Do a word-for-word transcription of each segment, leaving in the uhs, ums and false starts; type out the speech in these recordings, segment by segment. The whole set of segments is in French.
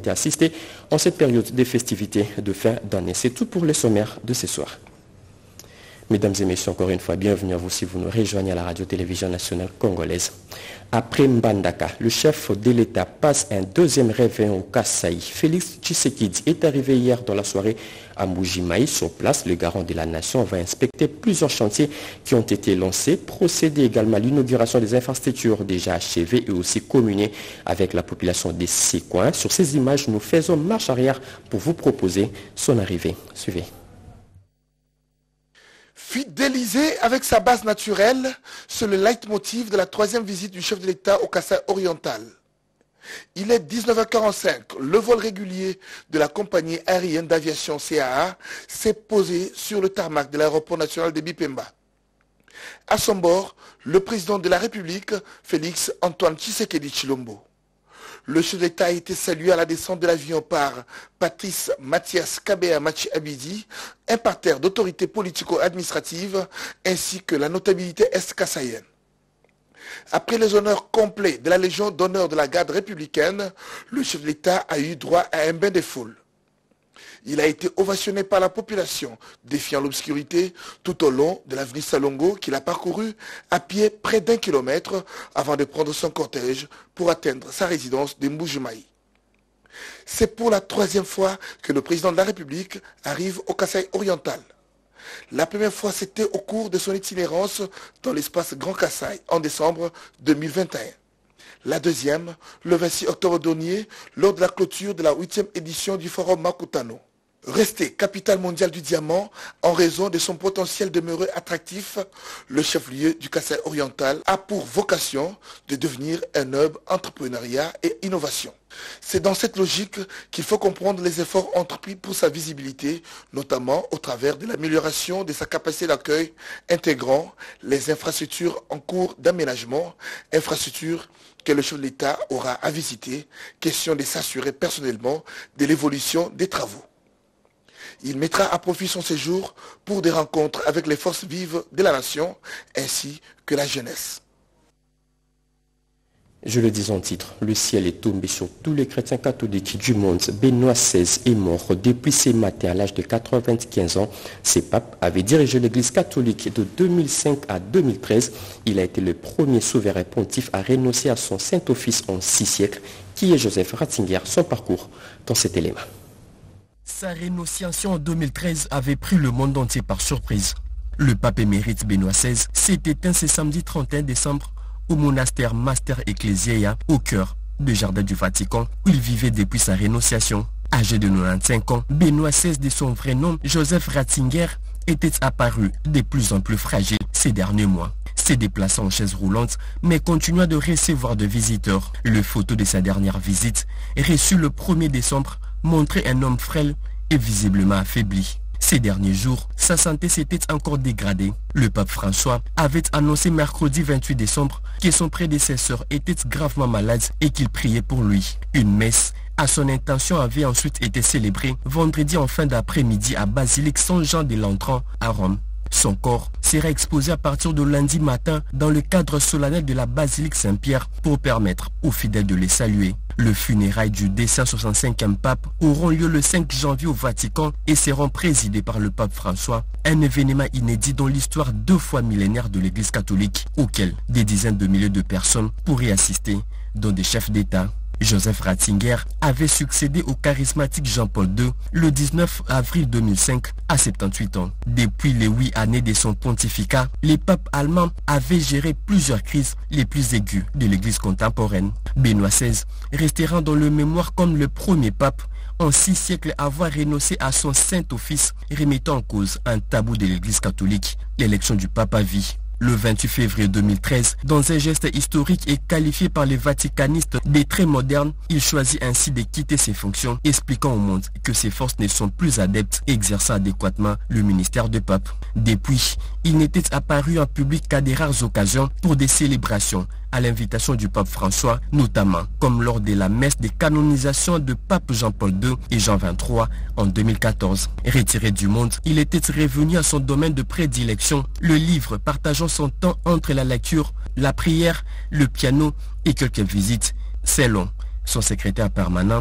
souhaité assister en cette période des festivités de fin d'année. C'est tout pour les sommaires de ce soir. Mesdames et messieurs, encore une fois, bienvenue à vous si vous nous rejoignez à la radio-télévision nationale congolaise. Après Mbandaka, le chef de l'État passe un deuxième réveillon au Kasaï. Félix Tshisekedi est arrivé hier dans la soirée à Mbuji-Mayi. Sur place, le garant de la nation va inspecter plusieurs chantiers qui ont été lancés, procéder également à l'inauguration des infrastructures déjà achevées et aussi communier avec la population des six coins. Sur ces images, nous faisons marche arrière pour vous proposer son arrivée. Suivez. Fidélisé avec sa base naturelle, c'est le leitmotiv de la troisième visite du chef de l'État au Kasaï oriental. Il est dix-neuf heures quarante-cinq, le vol régulier de la compagnie aérienne d'aviation C A A s'est posé sur le tarmac de l'aéroport national de Bipemba. À son bord, le président de la République, Félix Antoine Tshisekedi Tshilombo. Le chef d'État a été salué à la descente de l'avion par Patrice Mathias Kabea Machi Abidi, un parterre d'autorités politico-administratives ainsi que la notabilité est-kassaïenne. Après les honneurs complets de la Légion d'honneur de la garde républicaine, le chef de l'État a eu droit à un bain de foule. Il a été ovationné par la population, défiant l'obscurité tout au long de l'avenue Salongo qu'il a parcouru à pied près d'un kilomètre avant de prendre son cortège pour atteindre sa résidence de Mbuji-Mayi. C'est pour la troisième fois que le président de la République arrive au Kasaï oriental. La première fois, c'était au cours de son itinérance dans l'espace Grand Kasaï en décembre deux mille vingt et un. La deuxième, le vingt-six octobre dernier, lors de la clôture de la huitième édition du Forum Makutano. Resté capitale mondiale du diamant en raison de son potentiel demeuré attractif, le chef-lieu du Kasaï oriental a pour vocation de devenir un hub entrepreneuriat et innovation. C'est dans cette logique qu'il faut comprendre les efforts entrepris pour sa visibilité, notamment au travers de l'amélioration de sa capacité d'accueil, intégrant les infrastructures en cours d'aménagement, infrastructures que le chef de l'État aura à visiter, question de s'assurer personnellement de l'évolution des travaux. Il mettra à profit son séjour pour des rencontres avec les forces vives de la nation ainsi que la jeunesse. Je le dis en titre, le ciel est tombé sur tous les chrétiens catholiques du monde. Benoît seize est mort depuis ses matins à l'âge de quatre-vingt-quinze ans. Ce pape avait dirigé l'église catholique de deux mille cinq à deux mille treize. Il a été le premier souverain pontife à renoncer à son Saint-Office en six siècles. Qui est Joseph Ratzinger? Son parcours dans cet élément. Sa rénonciation en deux mille treize avait pris le monde entier par surprise. Le pape émérite Benoît seize s'est éteint ce samedi trente et un décembre au monastère Mater Ecclesiae au cœur du Jardin du Vatican où il vivait depuis sa rénonciation. Âgé de quatre-vingt-quinze ans, Benoît seize de son vrai nom, Joseph Ratzinger, était apparu de plus en plus fragile ces derniers mois. Se déplaçant en chaise roulante, mais continua de recevoir de visiteurs. Le photo de sa dernière visite, reçue le premier décembre, montrait un homme frêle et visiblement affaibli. Ces derniers jours, sa santé s'était encore dégradée. Le pape François avait annoncé mercredi vingt-huit décembre que son prédécesseur était gravement malade et qu'il priait pour lui. Une messe à son intention avait ensuite été célébrée vendredi en fin d'après-midi à Basilique Saint-Jean de l'Entrant à Rome. Son corps sera exposé à partir de lundi matin dans le cadre solennel de la Basilique Saint-Pierre pour permettre aux fidèles de les saluer. Le funérail du deux cent soixante-cinquième pape auront lieu le cinq janvier au Vatican et seront présidés par le pape François, un événement inédit dans l'histoire deux fois millénaire de l'Église catholique, auquel des dizaines de milliers de personnes pourraient assister, dont des chefs d'État. Joseph Ratzinger avait succédé au charismatique Jean-Paul deux le dix-neuf avril deux mille cinq à soixante-dix-huit ans. Depuis les huit années de son pontificat, les papes allemands avaient géré plusieurs crises les plus aiguës de l'Église contemporaine. Benoît seize restera dans le mémoire comme le premier pape en six siècles à avoir renoncé à son Saint-Office, remettant en cause un tabou de l'Église catholique, l'élection du pape à vie. Le vingt-huit février deux mille treize, dans un geste historique et qualifié par les vaticanistes des très modernes, il choisit ainsi de quitter ses fonctions, expliquant au monde que ses forces ne sont plus adeptes et exerçant adéquatement le ministère de pape. Depuis, il n'était apparu en public qu'à des rares occasions pour des célébrations à l'invitation du pape François, notamment comme lors de la messe de canonisation de pape Jean-Paul deux et Jean vingt-trois en deux mille quatorze. Retiré du monde, il était revenu à son domaine de prédilection, le livre, partageant son temps entre la lecture, la prière, le piano et quelques visites, selon son secrétaire permanent,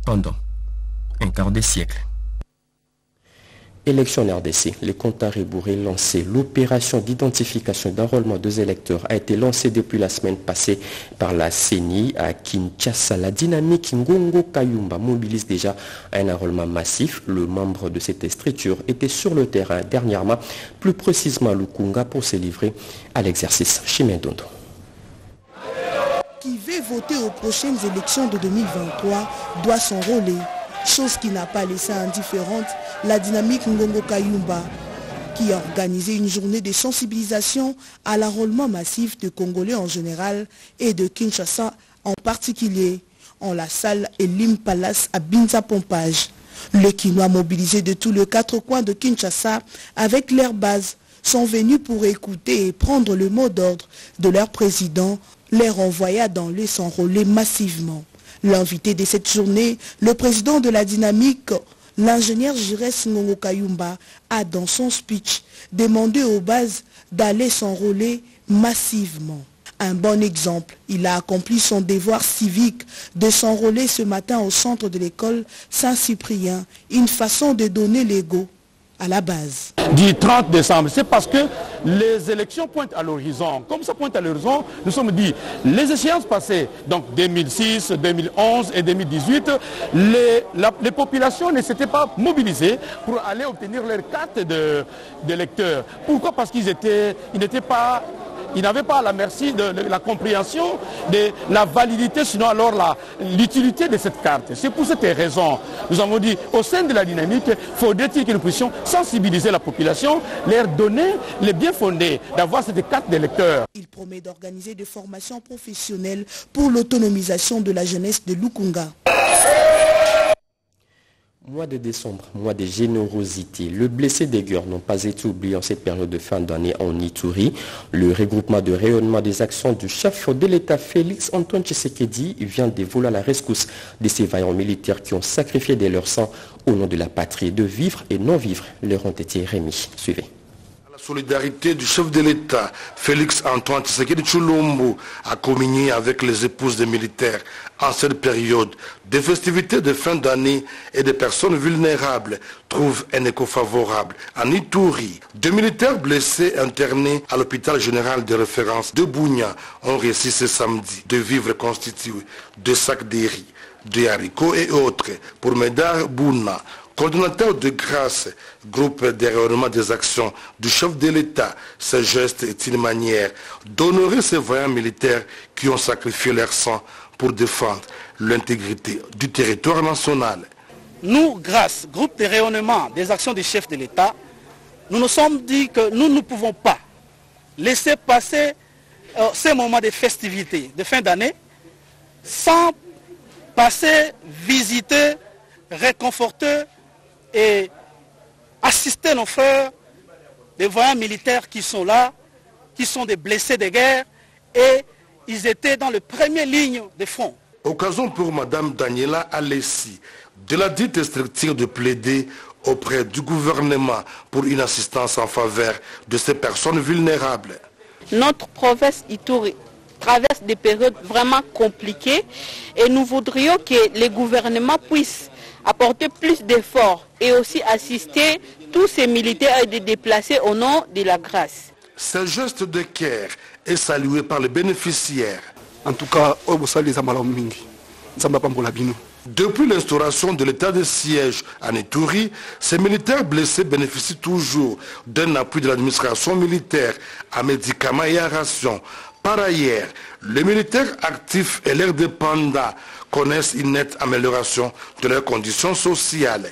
pendant un quart de siècle. Élection en R D C, les comptes à rebours est lancé. L'opération d'identification d'enrôlement des électeurs a été lancée depuis la semaine passée par la C E N I à Kinshasa. La dynamique Ngongo Kayumba mobilise déjà un enrôlement massif. Le membre de cette structure était sur le terrain dernièrement, plus précisément à Lukunga, pour se livrer à l'exercice. Chimendondo. Qui veut voter aux prochaines élections de deux mille vingt-trois doit s'enrôler. Chose qui n'a pas laissé indifférente la dynamique Ngongo Kayumba, qui a organisé une journée de sensibilisation à l'enrôlement massif de Congolais en général et de Kinshasa en particulier, en la salle Elim Palace à Binza Pompage. Les Kinois mobilisés de tous les quatre coins de Kinshasa avec leur base sont venus pour écouter et prendre le mot d'ordre de leur président, les renvoya dans les s'enrôler massivement. L'invité de cette journée, le président de la dynamique, l'ingénieur Jirès Ngongo Kayumba, a dans son speech demandé aux bases d'aller s'enrôler massivement. Un bon exemple, il a accompli son devoir civique de s'enrôler ce matin au centre de l'école Saint-Cyprien, une façon de donner l'ego à la base. Du trente décembre, c'est parce que les élections pointent à l'horizon. Comme ça pointe à l'horizon, nous sommes dit, les échéances passées, donc deux mille six, deux mille onze et deux mille dix-huit, les, la, les populations ne s'étaient pas mobilisées pour aller obtenir leur carte d'électeur. Pourquoi? Parce qu'ils étaient, ils n'étaient pas... Ils n'avaient pas à la merci de, de la compréhension de la validité, sinon alors l'utilité de cette carte. C'est pour cette raison, nous avons dit, au sein de la dynamique, il faudrait-il que nous puissions sensibiliser la population, leur donner les bien fondés d'avoir cette carte d'électeur. Il promet d'organiser des formations professionnelles pour l'autonomisation de la jeunesse de Lukunga. Mois de décembre, mois de générosité. Le blessé des guerres n'ont pas été oubliés en cette période de fin d'année en Ituri. Le regroupement de rayonnement des actions du chef de l'État Félix Antoine Tshisekedi vient de voler à la rescousse de ces vaillants militaires qui ont sacrifié de leur sang au nom de la patrie. De vivre et non vivre leur ont été remis. Suivez. La solidarité du chef de l'État, Félix Antoine Tshisekedi Tshilombo, a communié avec les épouses des militaires en cette période. Des festivités de fin d'année et des personnes vulnérables trouvent un écho favorable. En Ituri, deux militaires blessés internés à l'hôpital général de référence de Bounia ont réussi ce samedi de vivres constitués de sacs de riz, de haricots et autres pour Médard Bouna, coordonnateur de grâce, groupe de rayonnement des actions du chef de l'État. Ce geste est une manière d'honorer ces vaillants militaires qui ont sacrifié leur sang pour défendre l'intégrité du territoire national. Nous, grâce, groupe de rayonnement des actions du chef de l'État, nous nous sommes dit que nous ne pouvons pas laisser passer euh, ces moments de festivités de fin d'année sans passer, visiter, réconforter et assister nos frères, des voyants militaires qui sont là, qui sont des blessés de guerre, et ils étaient dans les premières lignes de front. Occasion pour Madame Daniela Alessi de la dite structure de plaider auprès du gouvernement pour une assistance en faveur de ces personnes vulnérables. Notre province Ituri traverse des périodes vraiment compliquées et nous voudrions que les gouvernements puissent apporter plus d'efforts et aussi assister tous ces militaires et les déplacer au nom de la grâce. Ce geste de cœur est salué par les bénéficiaires. En tout cas, depuis l'instauration de l'état de siège en Ituri, ces militaires blessés bénéficient toujours d'un appui de l'administration militaire à médicaments et à rations. Par ailleurs, les militaires actifs et leurs dépendants connaissent une nette amélioration de leurs conditions sociales.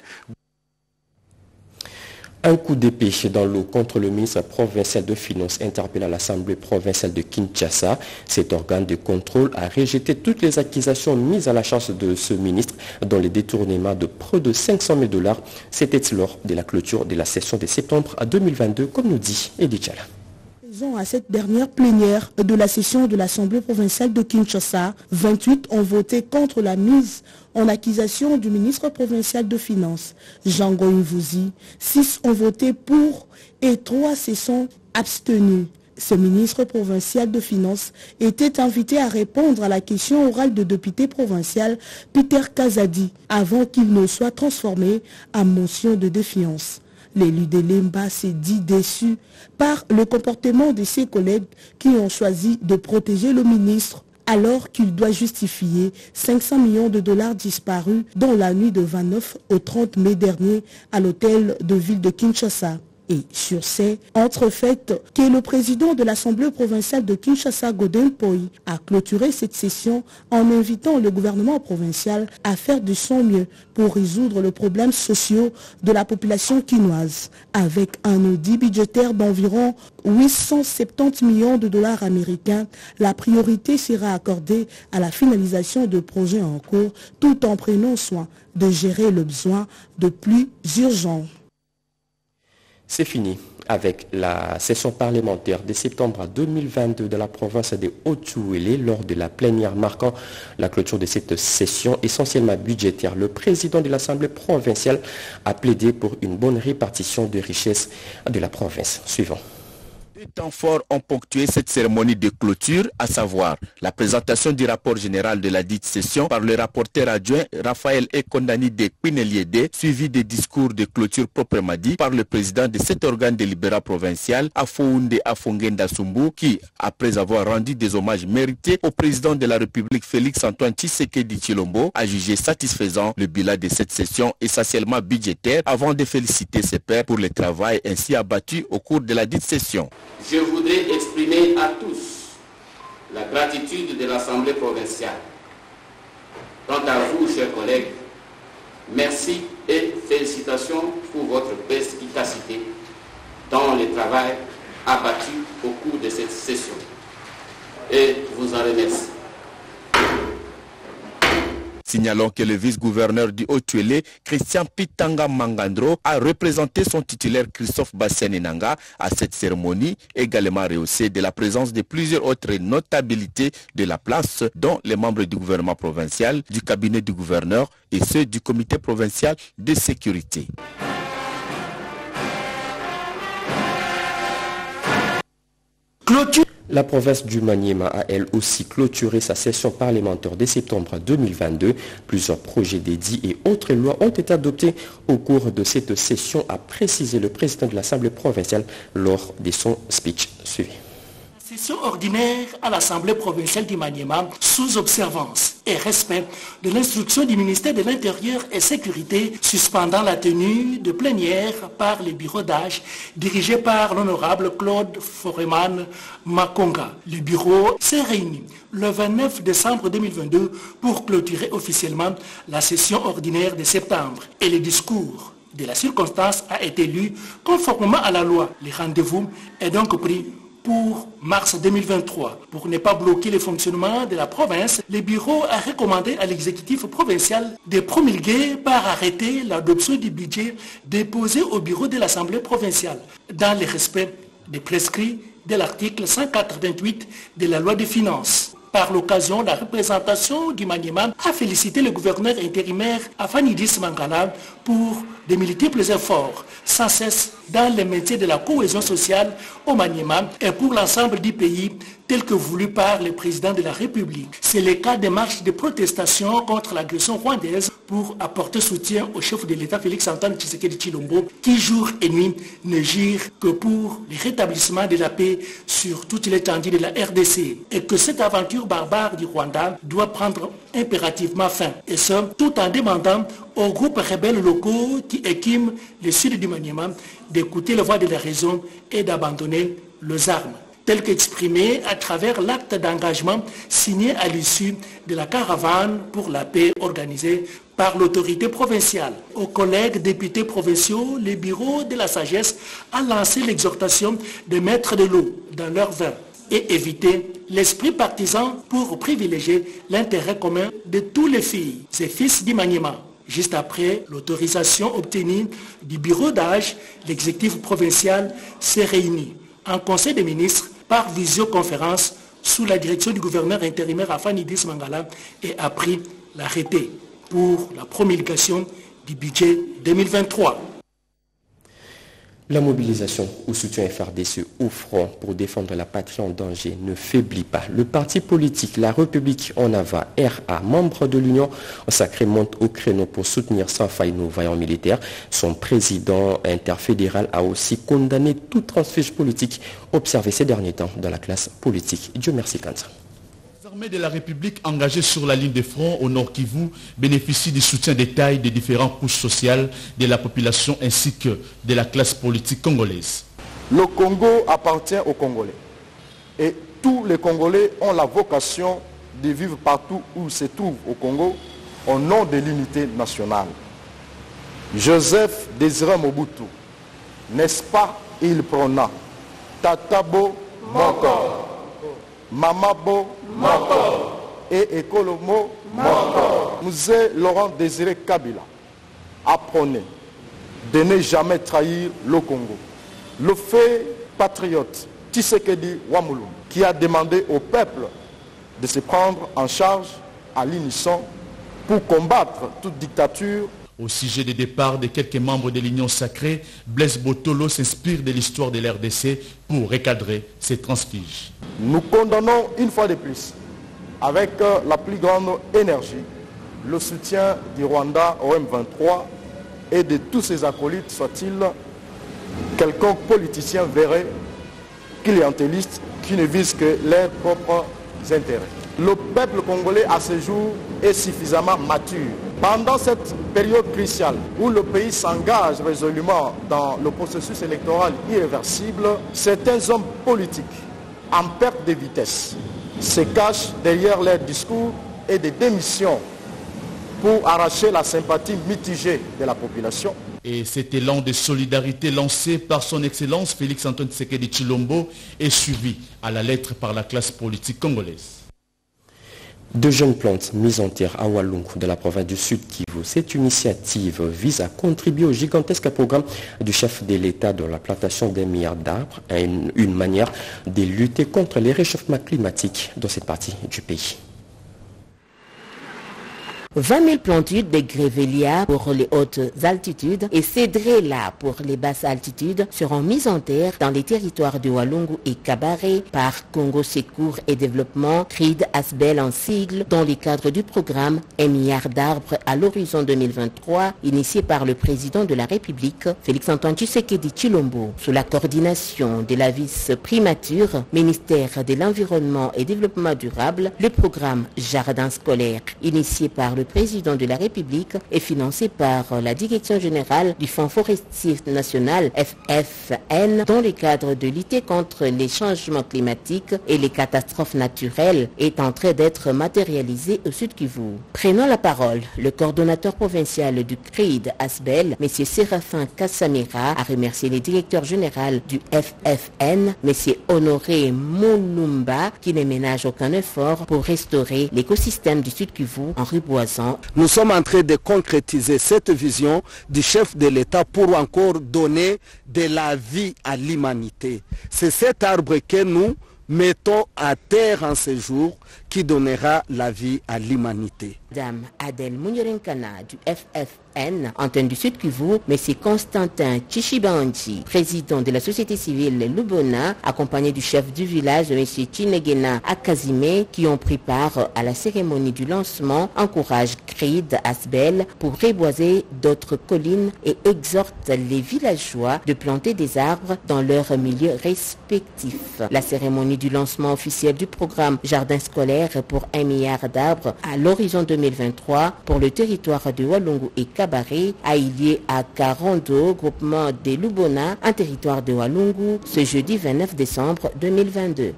Un coup d'épée dans l'eau contre le ministre provincial de Finances interpellé à l'Assemblée provinciale de Kinshasa. Cet organe de contrôle a rejeté toutes les accusations mises à la charge de ce ministre dans les détournements de près de cinq cent mille dollars. C'était lors de la clôture de la session de septembre deux mille vingt-deux, comme nous dit Edith Chala. À cette dernière plénière de la session de l'Assemblée provinciale de Kinshasa, vingt-huit ont voté contre la mise en accusation du ministre provincial de Finances, Jean Goïmvouzi. six ont voté pour et trois se sont abstenus. Ce ministre provincial de Finances était invité à répondre à la question orale de député provincial Peter Kazadi avant qu'il ne soit transformé en motion de défiance. L'élu de Lemba s'est dit déçu par le comportement de ses collègues qui ont choisi de protéger le ministre alors qu'il doit justifier cinq cents millions de dollars disparus dans la nuit de vingt-neuf au trente mai dernier à l'hôtel de ville de Kinshasa. Et sur ces entrefaites que le président de l'Assemblée provinciale de Kinshasa, Godin Poi, a clôturé cette session en invitant le gouvernement provincial à faire de son mieux pour résoudre les problèmes sociaux de la population quinoise. Avec un audit budgétaire d'environ huit cent soixante-dix millions de dollars américains, la priorité sera accordée à la finalisation de projets en cours tout en prenant soin de gérer le besoin de plus urgent. C'est fini avec la session parlementaire de septembre deux mille vingt-deux de la province de Haut-Uélé lors de la plénière marquant la clôture de cette session essentiellement budgétaire. Le président de l'Assemblée provinciale a plaidé pour une bonne répartition des richesses de la province. Suivant. Deux temps forts ont ponctué cette cérémonie de clôture, à savoir la présentation du rapport général de la dite session par le rapporteur adjoint Raphaël Ekondani de Quineliédé, suivi des discours de clôture proprement dit par le président de cet organe délibérant provincial, Afounde Afongenda Sumbu, qui, après avoir rendu des hommages mérités au président de la République Félix-Antoine Tshisekedi Tshilombo, a jugé satisfaisant le bilan de cette session essentiellement budgétaire avant de féliciter ses pairs pour le travail ainsi abattu au cours de la dite session. Je voudrais exprimer à tous la gratitude de l'Assemblée provinciale. Quant à vous, chers collègues, merci et félicitations pour votre perspicacité dans le travail abattu au cours de cette session. Et vous en remercie. Signalons que le vice-gouverneur du Haut-Uélé, Christian Pitanga Mangandro, a représenté son titulaire Christophe Bassianenanga à cette cérémonie, également rehaussée de la présence de plusieurs autres notabilités de la place, dont les membres du gouvernement provincial, du cabinet du gouverneur et ceux du comité provincial de sécurité. Clôture. La province du Maniema a elle aussi clôturé sa session parlementaire de septembre deux mille vingt-deux. Plusieurs projets d'édits et autres lois ont été adoptés au cours de cette session, a précisé le président de l'Assemblée provinciale lors de son speech suivi. Session ordinaire à l'Assemblée provinciale du Maniema sous observance et respect de l'instruction du ministère de l'Intérieur et Sécurité suspendant la tenue de plénière par le bureau d'âge dirigé par l'honorable Claude Foreman Makonga. Le bureau s'est réuni le vingt-neuf décembre deux mille vingt-deux pour clôturer officiellement la session ordinaire de septembre et le discours de la circonstance a été lu conformément à la loi. Le rendez-vous est donc pris pour mars deux mille vingt-trois. Pour ne pas bloquer le fonctionnement de la province, le bureau a recommandé à l'exécutif provincial de promulguer par arrêté l'adoption du budget déposé au bureau de l'Assemblée provinciale, dans le respect des prescrits de l'article cent quatre-vingt-huit de la loi des finances. Par l'occasion, la représentation du Maniema a félicité le gouverneur intérimaire Afanidis Mangala pour de multiples efforts sans cesse dans le métier de la cohésion sociale au Maniema et pour l'ensemble du pays tel que voulu par le président de la République. C'est le cas des marches de protestation contre l'agression rwandaise pour apporter soutien au chef de l'État Félix-Antoine Tshisekedi Tshilombo qui jour et nuit ne gire que pour le rétablissement de la paix sur toute l'étendue de la R D C et que cette aventure barbare du Rwanda doit prendre impérativement fin. Et ce, tout en demandant aux groupes rebelles locaux qui équiment le sud du Maniema d'écouter la voix de la raison et d'abandonner les armes, tel qu'exprimé à travers l'acte d'engagement signé à l'issue de la caravane pour la paix organisée par l'autorité provinciale. Aux collègues députés provinciaux, le bureau de la sagesse a lancé l'exhortation de mettre de l'eau dans leur vin et éviter l'esprit partisan pour privilégier l'intérêt commun de tous les filles et fils du Maniema. Juste après l'autorisation obtenue du bureau d'âge, l'exécutif provincial s'est réuni en conseil des ministres par visioconférence sous la direction du gouverneur intérimaire Afanidis Mangala et a pris l'arrêté pour la promulgation du budget deux mille vingt-trois. La mobilisation au soutien F R D C au front pour défendre la patrie en danger ne faiblit pas. Le parti politique La République en Ava, R A, membre de l'Union sacrée, monte au créneau pour soutenir sans faille nos vaillants militaires. Son président interfédéral a aussi condamné toute transfuge politique observée ces derniers temps dans la classe politique. Dieu merci Kanza. L'armée de la République engagée sur la ligne de front au Nord Kivu bénéficie du soutien des tailles des différentes couches sociales de la population ainsi que de la classe politique congolaise. Le Congo appartient aux Congolais et tous les Congolais ont la vocation de vivre partout où ils se trouvent au Congo au nom de l'unité nationale. Joseph Désiré Mobutu, n'est-ce pas, il prôna Tatabo Moko, Mamabo Moko et Ekolomo Moko. Mzee Laurent Désiré Kabila apprenait de ne jamais trahir le Congo. Le fait patriote Tshisekedi Wamulum qui a demandé au peuple de se prendre en charge à l'unisson pour combattre toute dictature. Au sujet des départs de quelques membres de l'Union sacrée, Blaise Botolo s'inspire de l'histoire de l'R D C pour recadrer ses transfuges. Nous condamnons une fois de plus, avec la plus grande énergie, le soutien du Rwanda au M vingt-trois et de tous ses acolytes, soit-il quelconque politicien verrait clientéliste qui ne vise que leurs propres intérêts. Le peuple congolais à ce jour est suffisamment mature. Pendant cette période cruciale où le pays s'engage résolument dans le processus électoral irréversible, certains hommes politiques en perte de vitesse se cachent derrière leurs discours et des démissions pour arracher la sympathie mitigée de la population. Et cet élan de solidarité lancé par son Excellence Félix Antoine Tshisekedi Tshilombo est suivi à la lettre par la classe politique congolaise. De jeunes plantes mises en terre à Walungu de la province du Sud Kivu. Cette initiative vise à contribuer au gigantesque programme du chef de l'État de la plantation des milliards d'arbres, une, une manière de lutter contre les réchauffements climatiques dans cette partie du pays. vingt mille plantures de Grevillea pour les hautes altitudes et Cédrella pour les basses altitudes seront mises en terre dans les territoires de Walungu et Kabare par Congo Secours et Développement, C R I D Asbel en sigle, dans le cadre du programme Un milliard d'arbres à l'horizon deux mille vingt-trois, initié par le président de la République, Félix Antoine Tshisekedi Tshilombo, sous la coordination de la vice-primature, ministère de l'Environnement et Développement durable. Le programme Jardin scolaire, initié par le Le président de la République est financé par la Direction générale du Fonds forestier national F F N dans le cadre de lutter contre les changements climatiques et les catastrophes naturelles est en train d'être matérialisé au Sud Kivu. Prenant la parole, le coordonnateur provincial du C R I D Asbel, M. Séraphin Kassamira, a remercié le directeur général du F F N, M. Honoré Moulumba, qui ne ménage aucun effort pour restaurer l'écosystème du Sud Kivu en reboisant. Nous sommes en train de concrétiser cette vision du chef de l'État pour encore donner de la vie à l'humanité. C'est cet arbre que nous mettons à terre en ce jour qui donnera la vie à l'humanité. Madame Adèle Mounyorenkana du F F N, antenne du Sud Kivu, M. Constantin Tchishibanji, président de la société civile Lubona, accompagné du chef du village, M. Chinegena Akazime, qui ont pris part à la cérémonie du lancement, encouragent C R I D Asbel pour reboiser d'autres collines et exhortent les villageois de planter des arbres dans leurs milieux respectifs. La cérémonie du lancement officiel du programme Jardin scolaire pour un milliard d'arbres à l'horizon deux mille vingt-trois pour le territoire de Walungu et Kabare a eu lieu à Karondo, groupement de Lubona, un territoire de Walungu, ce jeudi vingt-neuf décembre deux mille vingt-deux.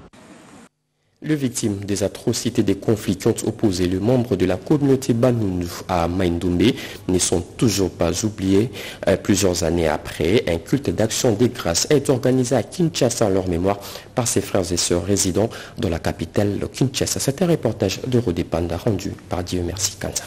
Les victimes des atrocités des conflits qui ont opposé le membre de la communauté Banundu à Maindombe ne sont toujours pas oubliés. Euh, plusieurs années après, un culte d'action des grâces est organisé à Kinshasa en leur mémoire par ses frères et sœurs résidant dans la capitale Kinshasa. C'est un reportage de Rodé Panda rendu par Dieu merci Kanza.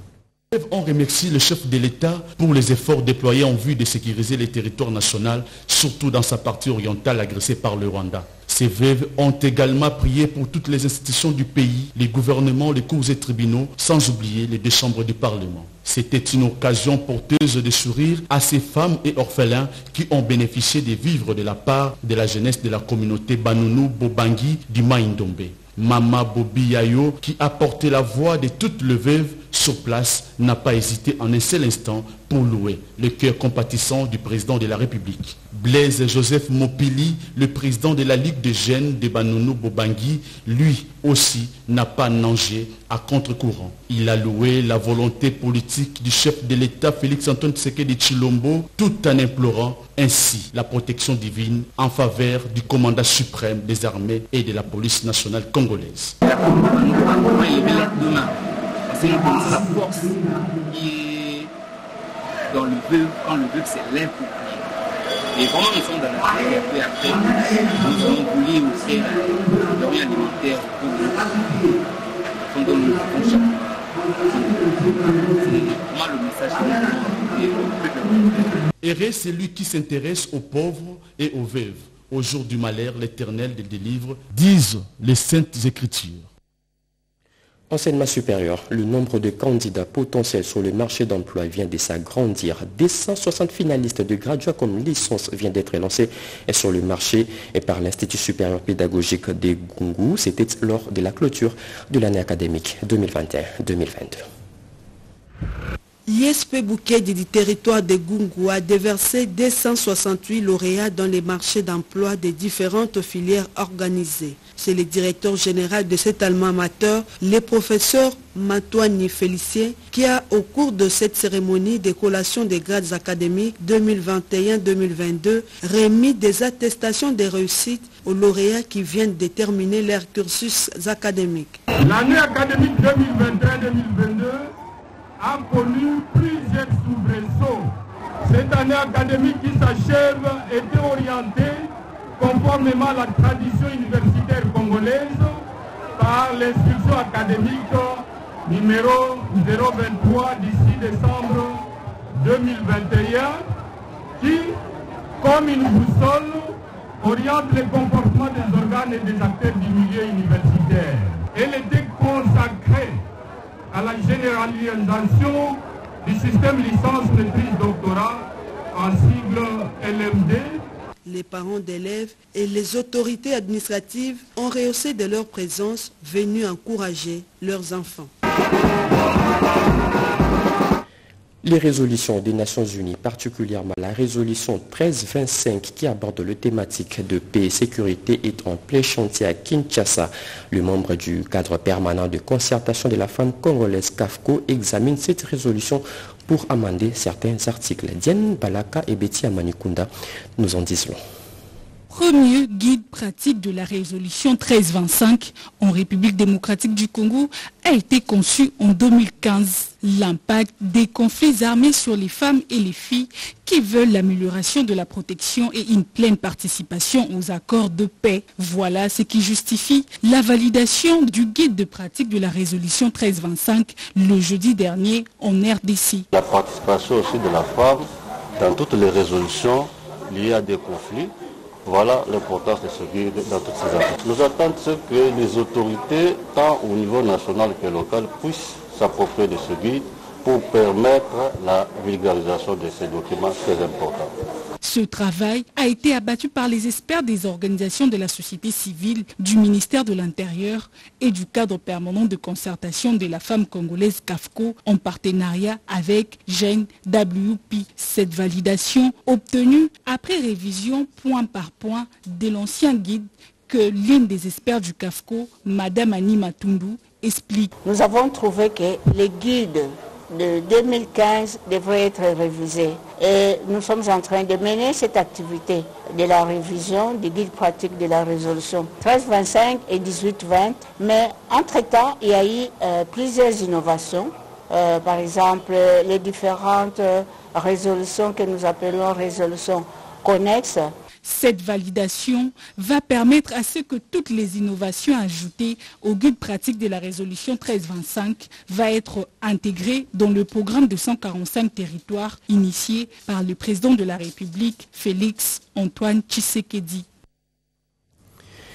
On remercie le chef de l'État pour les efforts déployés en vue de sécuriser les territoires nationaux, surtout dans sa partie orientale agressée par le Rwanda. Ces veuves ont également prié pour toutes les institutions du pays, les gouvernements, les cours et tribunaux, sans oublier les deux chambres du Parlement. C'était une occasion porteuse de sourire à ces femmes et orphelins qui ont bénéficié des vivres de la part de la jeunesse de la communauté Banounou Bobangi du Maïndombe. Mama Bobi Yayo, qui a porté la voix de toutes les veuves sur place, n'a pas hésité en un seul instant pour louer le cœur compatissant du président de la République. Blaise Joseph Mopili, le président de la Ligue des jeunes de Banounou Bobangi, lui aussi n'a pas nagé à contre-courant. Il a loué la volonté politique du chef de l'État Félix-Antoine Tshisekedi Tshilombo, tout en implorant ainsi la protection divine en faveur du commandant suprême des armées et de la police nationale congolaise. C'est la force qui est dans le vœu, quand le vœu c'est l'impossible. Et vraiment nous sommes dans la terre, et puis après, nous avons voulu aussi la denrée alimentaire pour nous. Donc nous devons chaque fois. C'est vraiment le message qui est Heureux celui qui s'intéresse aux pauvres et aux veuves. Au jour du malheur, l'Éternel les délivre, disent les Saintes Écritures. Enseignement supérieur, le nombre de candidats potentiels sur le marché d'emploi vient de s'agrandir. deux cent soixante finalistes de graduats comme licence viennent d'être lancés sur le marché et par l'Institut supérieur pédagogique de Gungu. C'était lors de la clôture de l'année académique deux mille vingt et un deux mille vingt-deux. L'I S P Bouquet du territoire de Gungu a déversé deux cent soixante-huit lauréats dans les marchés d'emploi des différentes filières organisées. C'est le directeur général de cet alma amateur, le professeur Matoani Félicien, qui a, au cours de cette cérémonie de collation des grades académiques deux mille vingt et un deux mille vingt-deux, remis des attestations de réussite aux lauréats qui viennent de terminer leur cursus académique. L'année académique deux mille vingt et un deux mille vingt-deux a connu plusieurs soubresauts. Cette année académique qui s'achève était orientée conformément à la tradition universitaire congolaise par l'instruction académique numéro zéro vingt-trois d'ici décembre deux mille vingt et un qui, comme une boussole, oriente le comportement des organes et des acteurs du milieu universitaire. Elle était consacrée à la généralisation du système licence maîtrise doctorat en sigle L M D. Les parents d'élèves et les autorités administratives ont rehaussé de leur présence, venus encourager leurs enfants. Les résolutions des Nations Unies, particulièrement la résolution treize vingt-cinq qui aborde le thématique de paix et sécurité, est en plein chantier à Kinshasa. Le membre du cadre permanent de concertation de la femme congolaise C A F C O examine cette résolution pour amender certains articles. Diane Balaka et Betty Amanikunda nous en disent long. Premier guide pratique de la résolution treize vingt-cinq en République démocratique du Congo a été conçu en deux mille quinze. L'impact des conflits armés sur les femmes et les filles qui veulent l'amélioration de la protection et une pleine participation aux accords de paix. Voilà ce qui justifie la validation du guide de pratique de la résolution treize vingt-cinq le jeudi dernier en R D C. La participation aussi de la femme dans toutes les résolutions liées à des conflits. Voilà l'importance de ce guide dans toutes ces affaires. Nous attendons que les autorités, tant au niveau national que local, puissent s'approprier de ce guide pour permettre la vulgarisation de ces documents très importants. Ce travail a été abattu par les experts des organisations de la société civile, du ministère de l'Intérieur et du cadre permanent de concertation de la femme congolaise C A F C O en partenariat avec G E N W P. Cette validation obtenue après révision point par point de l'ancien guide que l'une des experts du C A F C O, Madame Annie Matundu, explique. Nous avons trouvé que les guides de deux mille quinze devrait être révisé. Et nous sommes en train de mener cette activité de la révision du guide pratique de la résolution treize vingt-cinq et dix-huit vingt. Mais entre-temps, il y a eu euh, plusieurs innovations. Euh, par exemple, les différentes euh, résolutions que nous appelons résolutions connexes. Cette validation va permettre à ce que toutes les innovations ajoutées au guide pratique de la résolution treize vingt-cinq va être intégrées dans le programme de cent quarante-cinq territoires initié par le président de la République, Félix Antoine Tshisekedi.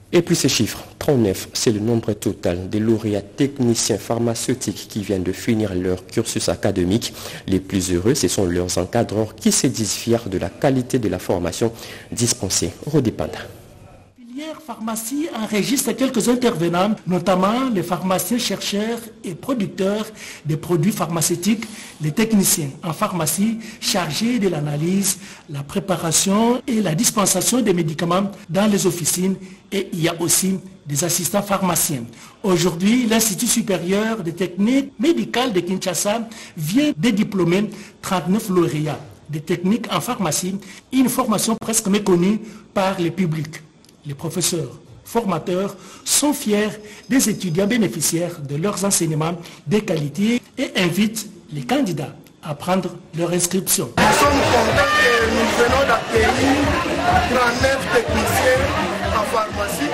Et puis ces chiffres, trente-neuf, c'est le nombre total des lauréats techniciens pharmaceutiques qui viennent de finir leur cursus académique. Les plus heureux, ce sont leurs encadreurs qui se disent fiers de la qualité de la formation dispensée. Rodépanda. Filière pharmacie enregistre quelques intervenants, notamment les pharmaciens chercheurs et producteurs des produits pharmaceutiques, les techniciens en pharmacie chargés de l'analyse, la préparation et la dispensation des médicaments dans les officines, et il y a aussi des assistants pharmaciens. Aujourd'hui, l'Institut supérieur des techniques médicales de Kinshasa vient de diplômer trente-neuf lauréats des techniques en pharmacie, une formation presque méconnue par le public. Les professeurs formateurs sont fiers des étudiants bénéficiaires de leurs enseignements de qualité et invitent les candidats à prendre leur inscription. Nous sommes contents que nous venons d'accueillir trente-neuf techniciens en pharmacie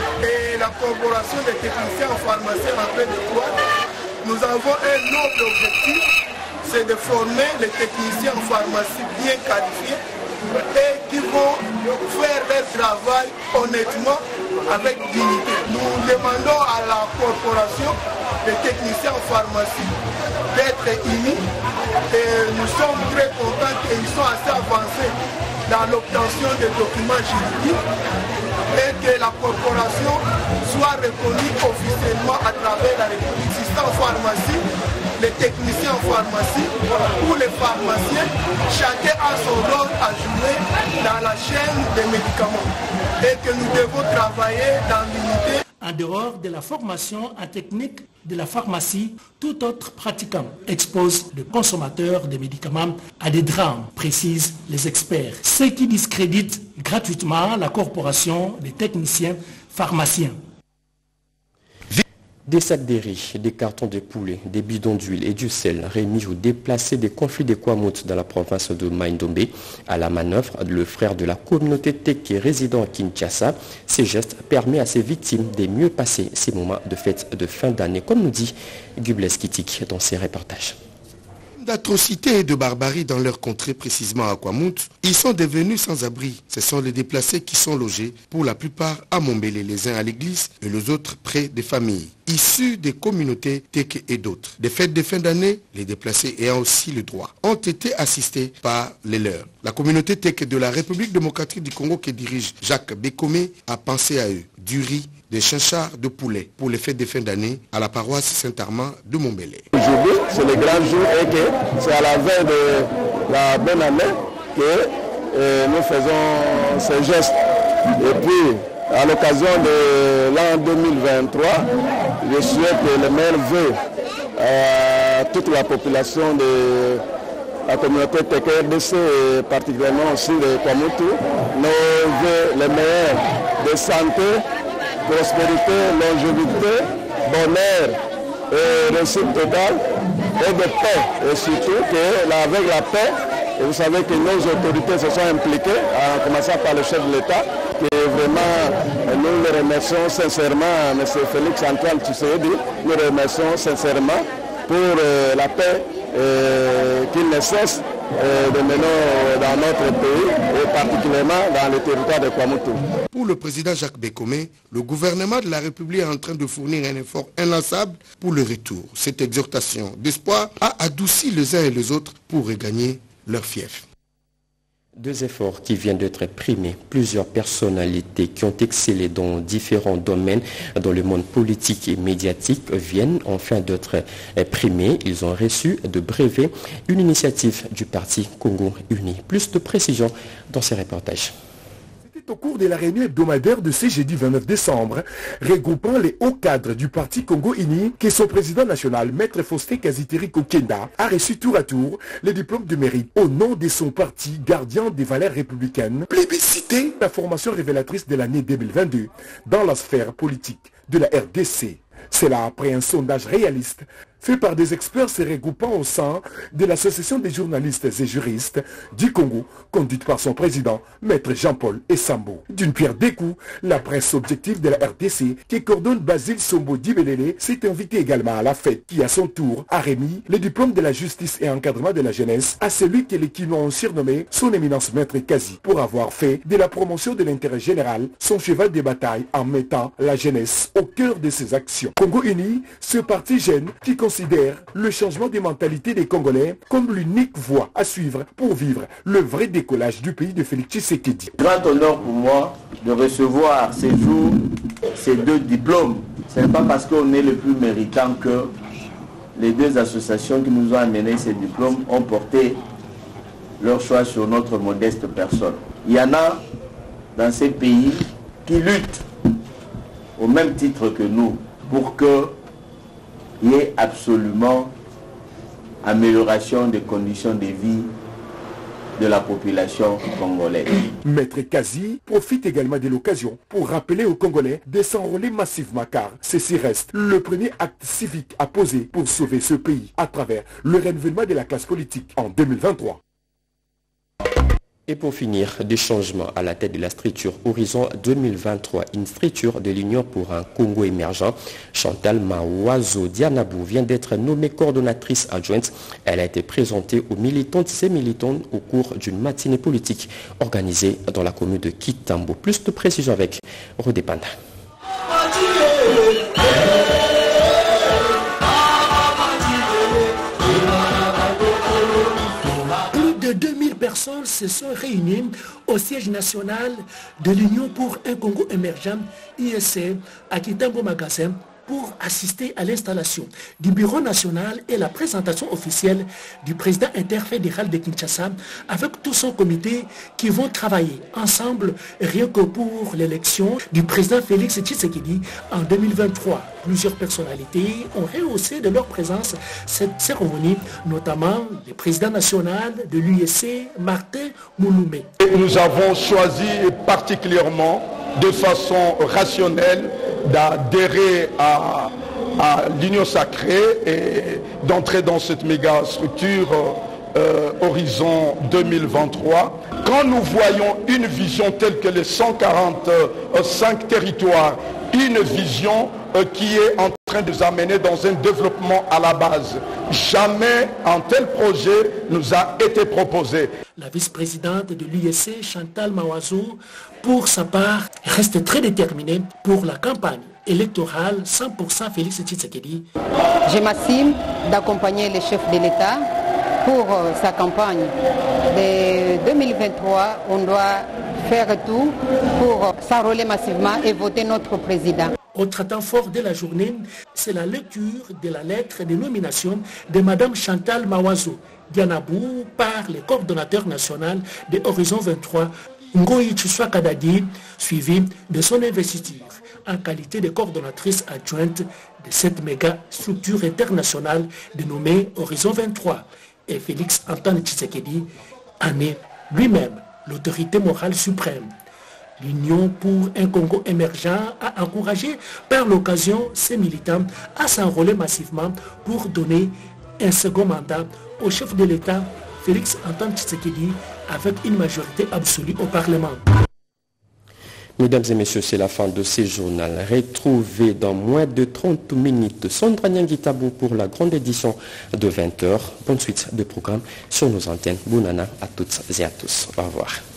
et la corporation des techniciens en pharmacie en fait de quoi nous avons un autre objectif, c'est de former les techniciens en pharmacie bien qualifiés et qui vont faire leur travail honnêtement avec dignité. Nous demandons à la corporation des techniciens en pharmacie d'être unis et nous sommes très contents qu'ils sont assez avancés dans l'obtention des documents juridiques et que la corporation soit reconnue officiellement à travers la République. Assistants en pharmacie, les techniciens en pharmacie ou les pharmaciens, chacun a son rôle à jouer dans la chaîne des médicaments et que nous devons travailler dans l'unité. En dehors de la formation en technique de la pharmacie, tout autre pratiquant expose le consommateur des médicaments à des drames, précisent les experts, ce qui discrédite gratuitement la corporation des techniciens pharmaciens. Des sacs de riz, des cartons de poulet, des bidons d'huile et du sel remis ou déplacés des conflits de Kwamout dans la province de Maindombe. À la manœuvre, le frère de la communauté Teke résident à Kinshasa, ces gestes permettent à ses victimes de mieux passer ces moments de fête de fin d'année, comme nous dit Gubles Kitik dans ses reportages. D'atrocités et de barbarie dans leur contrée, précisément à Kwamout, ils sont devenus sans abri. Ce sont les déplacés qui sont logés, pour la plupart à Mombele, les uns à l'église et les autres près des familles, issus des communautés Teke et d'autres. Des fêtes de fin d'année, les déplacés ayant aussi le droit, ont été assistés par les leurs. La communauté Teke de la République démocratique du Congo que dirige Jacques Bekome a pensé à eux, du riz, des chinchards de poulet pour les fêtes de fin d'année à la paroisse Saint-Armand de Mombele. Aujourd'hui, c'est le grand jour et que c'est à la veille de la bonne année que euh, nous faisons ces gestes. Et puis, à l'occasion de l'an deux mille vingt-trois, je souhaite les meilleurs vœux à toute la population de la communauté Teke R D C et particulièrement aussi de Kwamutu. Nos vœux les meilleurs de santé, prospérité, longévité, bonheur et réussite totale et de paix. Et surtout que là, avec la paix, et vous savez que nos autorités se sont impliquées, en commençant par le chef de l'État, que vraiment nous le remercions sincèrement, M. Félix Antoine Tshisekedi, nous le remercions sincèrement pour euh, la paix euh, qu'il ne cesse euh, de mener dans notre pays et particulièrement dans le territoire de Kwamutu. Pour le président Jacques Bekome, le gouvernement de la République est en train de fournir un effort inlassable pour le retour. Cette exhortation d'espoir a adouci les uns et les autres pour regagner leur fief. Deux efforts qui viennent d'être primés. Plusieurs personnalités qui ont excellé dans différents domaines dans le monde politique et médiatique viennent enfin d'être primés. Ils ont reçu de brevets une initiative du parti Congo Uni. Plus de précisions dans ces reportages. Au cours de la réunion hebdomadaire de ce jeudi vingt-neuf décembre, regroupant les hauts cadres du parti Congo Uni, que son président national, Maître Faustin Kaziteri Kokenda, a reçu tour à tour les diplômes de mérite au nom de son parti gardien des valeurs républicaines, plébiscité la formation révélatrice de l'année deux mille vingt-deux dans la sphère politique de la R D C. C'est là après un sondage réaliste fait par des experts se regroupant au sein de l'Association des journalistes et juristes du Congo, conduite par son président, Maître Jean-Paul Essambo. D'une pierre deux coups, la presse objective de la R D C, qui coordonne Basile Sombo Dibelele, s'est invitée également à la fête, qui à son tour a remis le diplôme de la justice et encadrement de la jeunesse à celui que les Quinois ont surnommé son éminence Maître Kazi, pour avoir fait de la promotion de l'intérêt général son cheval de bataille en mettant la jeunesse au cœur de ses actions. Congo Uni, ce parti jeune qui considère le changement des mentalités des Congolais comme l'unique voie à suivre pour vivre le vrai décollage du pays de Félix Tshisekedi. Grand honneur pour moi de recevoir ces jours ces deux diplômes. Ce n'est pas parce qu'on est le plus méritant que les deux associations qui nous ont amené ces diplômes ont porté leur choix sur notre modeste personne. Il y en a dans ces pays qui luttent au même titre que nous pour qu'il y ait absolument amélioration des conditions de vie de la population congolaise. Maître Kazi profite également de l'occasion pour rappeler aux Congolais de s'enrôler massivement car ceci reste le premier acte civique à poser pour sauver ce pays à travers le renouvellement de la classe politique en deux mille vingt-trois. Et pour finir, des changements à la tête de la structure Horizon deux mille vingt-trois, une structure de l'Union pour un Congo émergent. Chantal Mawazo Dianabou vient d'être nommée coordonnatrice adjointe. Elle a été présentée aux militantes et militants au cours d'une matinée politique organisée dans la commune de Kitambo. Plus de précision avec Rodé Panda. deux mille personnes se sont réunies au siège national de l'Union pour un Congo émergent, I S C, à Kitambo Magasin, pour assister à l'installation du bureau national et la présentation officielle du président interfédéral de Kinshasa avec tout son comité qui vont travailler ensemble rien que pour l'élection du président Félix Tshisekedi en deux mille vingt-trois. Plusieurs personnalités ont rehaussé de leur présence cette cérémonie, notamment le président national de l'U S C, Martin Mouloumé. Nous avons choisi particulièrement de façon rationnelle d'adhérer à, à l'Union sacrée et d'entrer dans cette méga structure euh, Horizon deux mille vingt-trois. Quand nous voyons une vision telle que les cent quarante-cinq territoires, une vision euh, qui est en train de nous amener dans un développement à la base, jamais un tel projet nous a été proposé. La vice-présidente de l'U S C, Chantal Mawazo, pour sa part, reste très déterminée pour la campagne électorale cent pour cent Félix Tshisekedi. Je m'assime d'accompagner le chef de l'État pour sa campagne de deux mille vingt-trois. On doit faire tout pour s'enrôler massivement et voter notre président. Autre temps fort de la journée, c'est la lecture de la lettre de nomination de Mme Chantal Mawazo Dianabou par le coordonnateur national de Horizon vingt-trois, Ngoyi Tshuswa Kadadi, suivi de son investiture en qualité de coordonnatrice adjointe de cette méga structure internationale dénommée Horizon vingt-trois. Et Félix Antoine Tshisekedi en est lui-même l'autorité morale suprême. L'Union pour un Congo émergent a encouragé par l'occasion ses militants à s'enrôler massivement pour donner un second mandat au chef de l'État, Félix Antoine Tshisekedi, avec une majorité absolue au Parlement. Mesdames et messieurs, c'est la fin de ce journal. Retrouvez dans moins de trente minutes Sandra Nyangitabo pour la grande édition de vingt heures. Bonne suite de programme sur nos antennes. Bonana à toutes et à tous. Au revoir.